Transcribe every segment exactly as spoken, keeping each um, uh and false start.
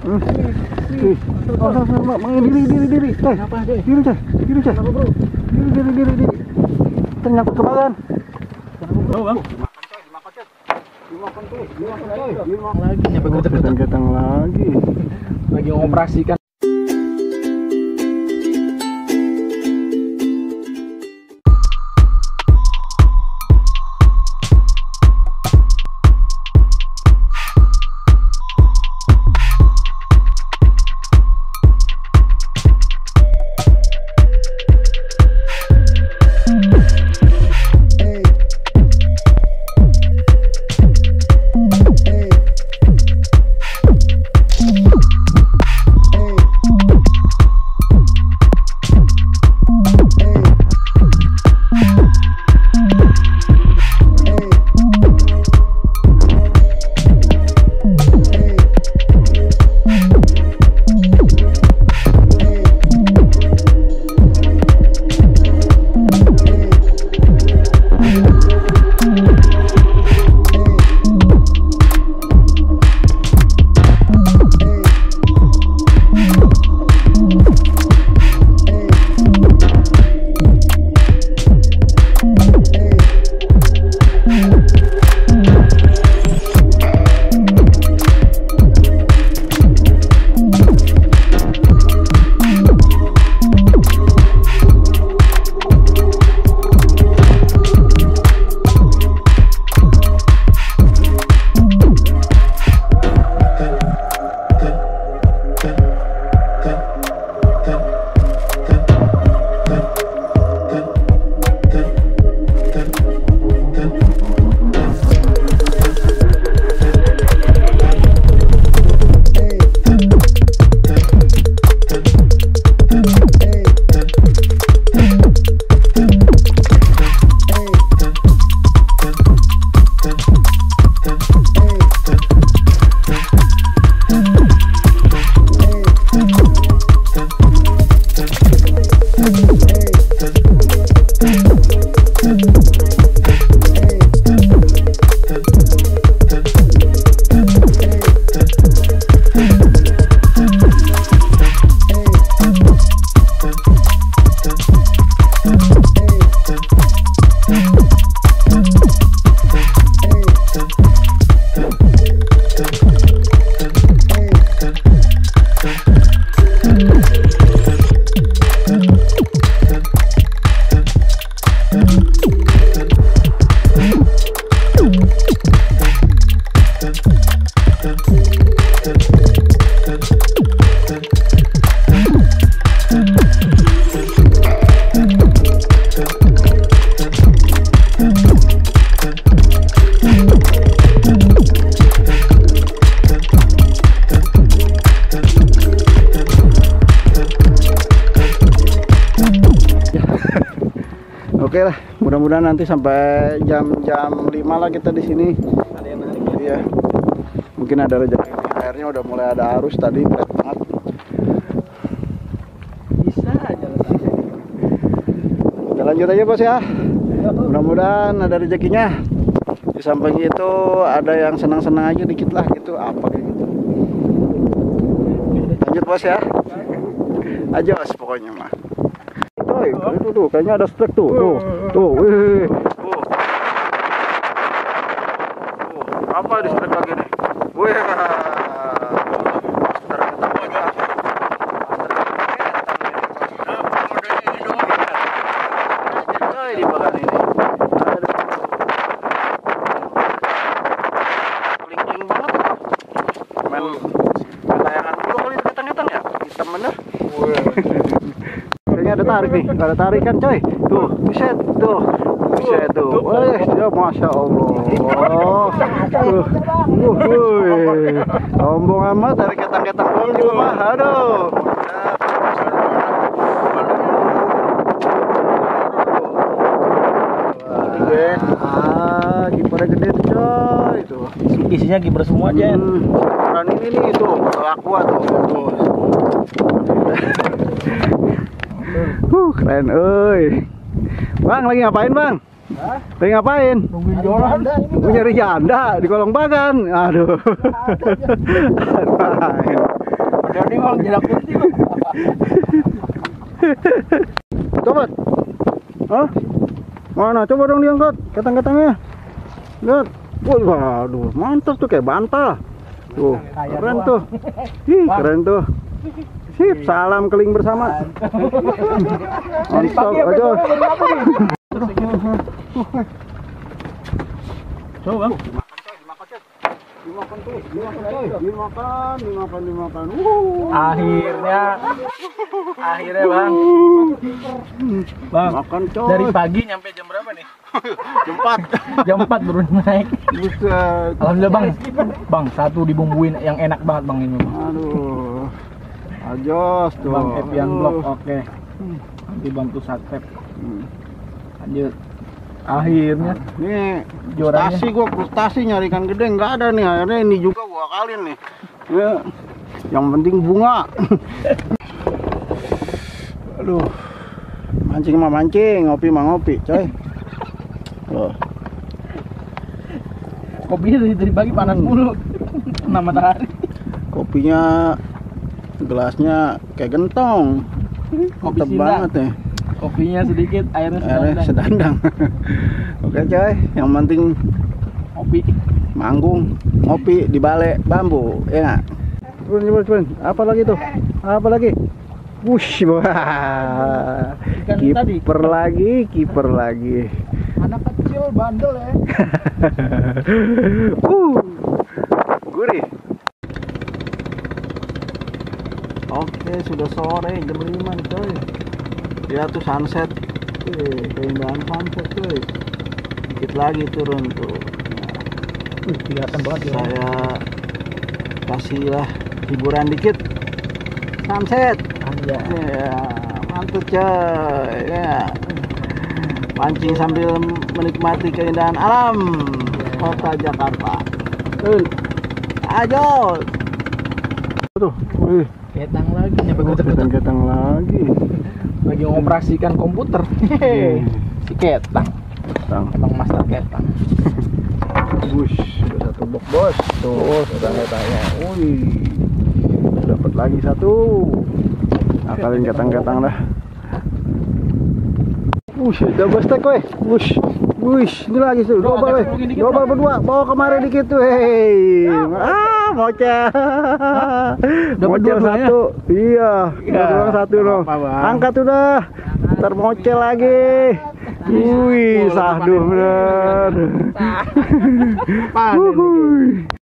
Wih, oh, sama, sama, diri, diri, diri, eh, diri, cah, diri, cah, diri, diri, diri, diri, ternyangkut ke badan. Oh, bang. Dimakan tuh, dimakan coy, dimakan lagi. Ketang-ketang lagi. Lagi mengoperasikan. Oke lah, mudah-mudahan nanti sampai jam-jam lima lah kita di sini. Ada yang menarik ya? Iya. Mungkin ada rezeki. Airnya udah mulai ada arus tadi, berat banget. Bisa aja lah. Kita lanjut aja bos ya. Mudah-mudahan ada rezekinya. Di samping itu ada yang senang-senang aja dikit lah gitu, apa kayak gitu. Lanjut bos ya. Aja bos pokoknya mah. Itu tuh, kayaknya ada strike tuh, tuh, tuh, wih, tuh, tuh, apa di strike lagi nih, wih, di bagian ini, kling-kling banget, main layangan dulu kali ketang-ketang ya, hitam bener. Ada tarik nih, ada tarikan coy. Tuh, buset, tuh. Buset tuh. Wih, ya masya Allah. Tuh. Wuih. Sombong amat tarik ketang-ketang doang juga mah. Aduh. Ah, kipernya gede tuh coy. Tuh. Isinya kiper semua aja. Hmm. Ukuran ini nih tuh, aqua tuh. Tuh. Huh, keren, oi. Bang, lagi ngapain bang? Hah? Lagi ngapain? Nungguin joran. Nunggu nyari janda di kolong bagan. Aduh. bang, jedak putih bang. Coba. Hah? Mana? Coba dong diangkat ketang-ketangnya. Lihat. Wih, waduh, mantap tuh kayak bantal. Tuh, keren tuh. Ih, keren tuh. Sip, salam keling bersama. Mantap aja. Coba bang. Dimakan tuh, dimakan coy, dimakan, dimakan, dimakan. Uh. Akhirnya, akhirnya bang. Bang, Makan coy. dari pagi nyampe jam berapa nih? Jam empat. Jam empat baru naik. Buset. Alhamdulillah bang. Bang, satu dibumbuin yang enak banget bang ini. Bang. Aduh. Ajos tuh. Bang Epian Aduh. Blok, oke. Nanti bantu satpep. Hmm. Lanjut. Akhirnya Nih, Juaranya. frustasi gua, frustasi nyari ikan gede nggak ada nih. Akhirnya ini juga gua kalin nih. Ya. Yang penting bunga. Aduh. Mancing mah mancing, ngopi mah ngopi, coy. Loh. kopinya dari, dari pagi panas mulu. Kena matahari. Kopinya gelasnya kayak gentong. Kopi Mantep Sinda. banget nih. Kopinya sedikit, airnya Airnya sedang. sedandang. Oke coy, yang penting Kopi. manggung, ngopi di balik bambu, ya nggak? Coba, coba, coba. Apa lagi tuh? Apa lagi? Wush, wah. Ikan tadi. Kiper lagi, kiper lagi. Anak kecil bandel ya. uh, gurih. Oke, sudah sore jam lima nih coy. Ya tuh sunset. Eh, keindahan sunset coy. Dikit lagi turun tuh. Wih, kelihatan banget ya. Saya kasihlah hiburan dikit. Sunset. Anjay. Ya, mantap coy. Ya. Pancing sambil menikmati keindahan alam kota Jakarta. Eh, ayo. Tuh, wih. Ketang lagi, nyampe gue ketang. Ketang lagi. Lagi mengoperasikan komputer. Hmm. Si Ketang. Ketang. Emang master Ketang. Wush, sudah satu box bos. Tuh, sudah ketangnya. Wih, dapat lagi satu. Akalin ketang-ketang dah. Wush, double stack weh. Wush, wush, ini lagi tuh. Bro, Double weh. agak dikit, Double bro. berdua. Bawa kemarin dikit tuh. Hei. Ah, mocel. Dapat Mocel dua-duanya? satu. Iya, Ya, dua satu nggak loh. apa-apa, Bang. Angkat udah. Ntar mocel lagi. Wih, sahduh bener. Wuhui.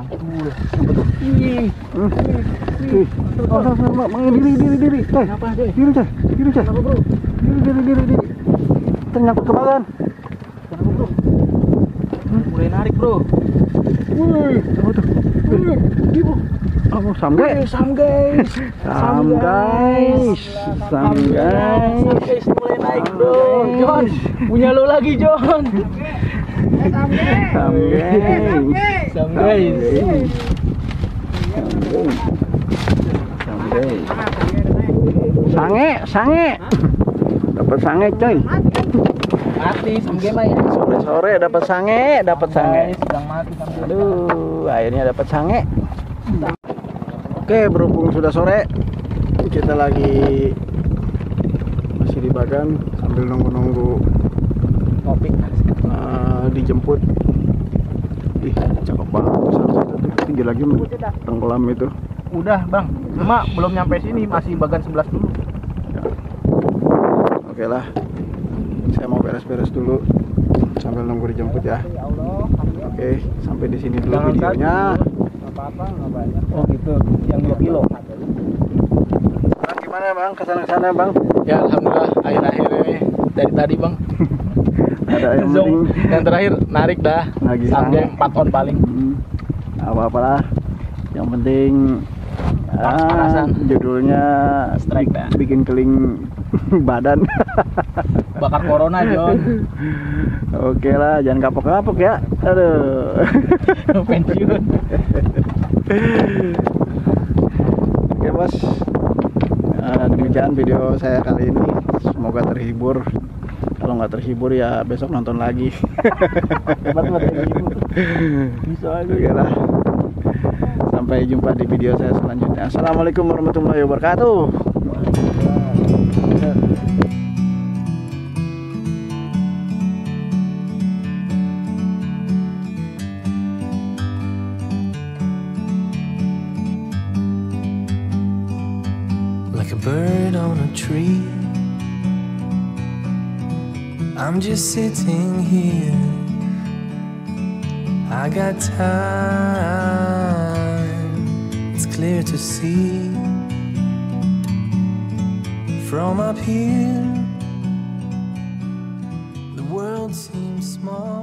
Ih, Ih, oh, oh, oh, oh, diri, diri, diri, coy, diri, coy, diri, coy, diri, diri, diri, diri, ternyata ke badan. mulai narik bro. Wih, apa tuh? Wih, ibu. Oh, sam guys, Sam guys. sam guys, sam guys. Sam guys mulai naik bro. John, punya lo lagi John. Sam guys, Sam guys. sam guys, sam guys. Sange, sange, dapat sange coy. Mati Sam guys mah ya. Sore-sore dapat sange, dapat sange. Sedang mati Sam guys. Aduh, akhirnya dapat sange. Oke, berhubung sudah sore, kita lagi masih di Bagan sambil nunggu-nunggu Kopi. uh, dijemput. Ih, cakep banget sunset itu. Tinggi lagi tenggelam itu. Udah bang, cuma belum nyampe sini, masih bagan sebelas dulu. Ya. Oke lah, saya mau beres-beres dulu sambil nunggu dijemput ya. Oke, sampai di sini dulu Jangan videonya. Apa-apa nggak banyak. Oh gitu, yang dua kilo. Bang, gimana bang? Kesana-kesana bang? Ya alhamdulillah akhir-akhir ini dari tadi bang. Ada yang Zong. penting Yang terakhir narik dah. Lagi Sampai sange. empat on paling. Hmm, apa-apalah. Yang penting Panas-panasan. ah, judulnya Strike dah. bikin keling badan. Bakar corona John. Oke lah, jangan kapok-kapok ya. Aduh. Pensiun. Oke bos, nah, demikian video saya kali ini. Semoga terhibur. Kalau nggak terhibur ya besok nonton lagi. Hebat banget ya, gitu. Bisa aja. Oke lah. Sampai Sampai jumpa di video saya selanjutnya. Assalamualaikum warahmatullahi wabarakatuh. Like a bird on a tree, I'm just sitting here. I got time, it's clear to see. From up here, the world seems small.